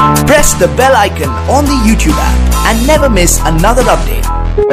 Press the bell icon on the YouTube app and never miss another update.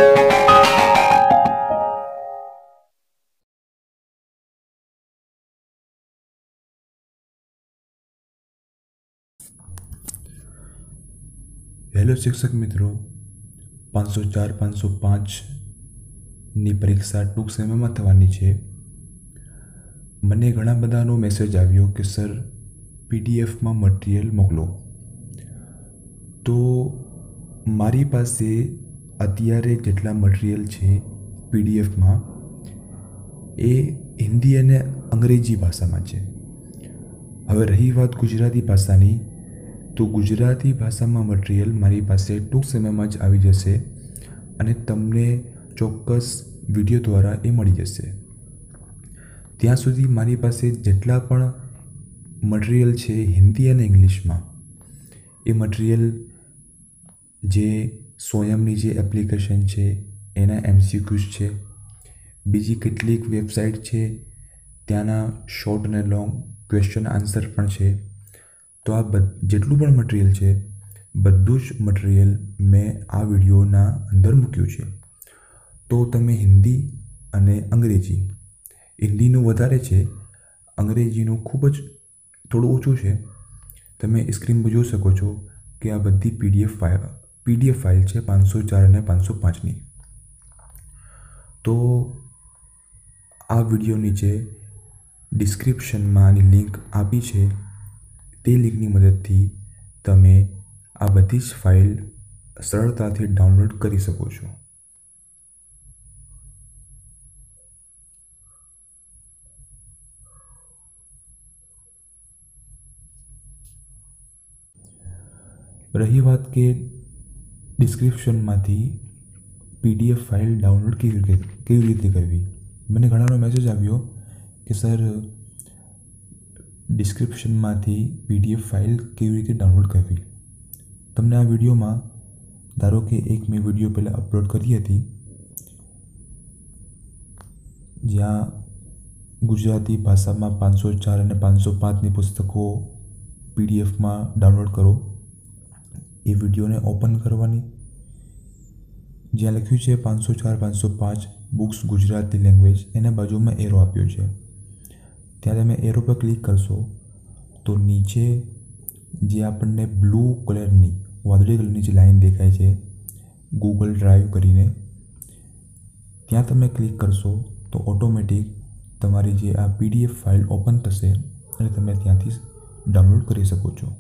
Hello શિક્ષક મિત્રો, 504 505 ની પરીક્ષા ટૂંક સમયમાં થવાની છે. મને ઘણા બધાનો મેસેજ આવ્યો કે સર પીડીએફમાં મટીરિયલ મોકલો. તો મારી પાસે અત્યારે જેટલા મટીરિયલ છે પીડીએફમાં એ હિન્દી અને અંગ્રેજી ભાષામાં છે. હવે રહી વાત ગુજરાતી ભાષાની, તો ગુજરાતી ભાષામાં મટીરિયલ મારી પાસે ટૂંક સમયમાં જ આવી જશે અને તમને ચોક્કસ વિડીયો દ્વારા એ મળી જશે. ત્યાં સુધી મારી પાસે જેટલા પણ મટીરિયલ છે હિન્દી અને ઇંગ્લિશમાં, એ મટીરિયલ જે સ્વયંની જે એપ્લિકેશન છે એના MCQs છે, બીજી કેટલીક વેબસાઇટ છે ત્યાંના શોર્ટ અને લોંગ ક્વેશ્ચન આન્સર પણ છે. તો આ જેટલું પણ મટીરિયલ છે બધું જ મટીરિયલ મેં આ વિડીયોના અંદર મૂક્યું છે. તો તમે હિન્દી અને અંગ્રેજી, હિન્દીનું વધારે છે, અંગ્રેજીનું ખૂબ જ થોડું ઓછું છે. તમે સ્ક્રીન પર જોઈ શકો છો કે આ બધી PDF ફાઇલ છે 504 અને 505ની. તો આ વિડીયો નીચે ડિસ્ક્રિપ્શનમાં આની લિંક આપી છે. તે લિંકની મદદથી તમે આ બધી જ ફાઇલ સરળતાથી ડાઉનલોડ કરી શકો છો. રહી વાત કે ડિસ્ક્રિપ્શનમાંથી PDF ફાઇલ ડાઉનલોડ કેવી રીતે કરવી. મને ઘણાનો મેસેજ આવ્યો કે સર ડિસ્ક્રિપ્શનમાંથી PDF ફાઇલ કેવી રીતે ડાઉનલોડ કરવી. તમને આ વિડીયોમાં ધારો કે એક મેં વિડીયો પહેલાં અપલોડ કરી હતી જ્યાં ગુજરાતી ભાષામાં 504 અને 505ની પુસ્તકો PDFમાં ડાઉનલોડ કરો. એ વિડીયોને ઓપન કરવાની, જ્યાં લખ્યું છે 504 505 બુક્સ ગુજરાતી લેંગ્વેજ, એના બાજુમાં એરો આપ્યો છે. ત્યાં તમે એરો પર ક્લિક કરશો તો નીચે જે આપણને બ્લુ કલરની, વાદળી કલરની જે લાઈન દેખાય છે ગૂગલ ડ્રાઈવ કરીને, ત્યાં તમે ક્લિક કરશો તો ઓટોમેટિક તમારી જે આ PDF ફાઇલ ઓપન થશે અને તમે ત્યાંથી ડાઉનલોડ કરી શકો છો.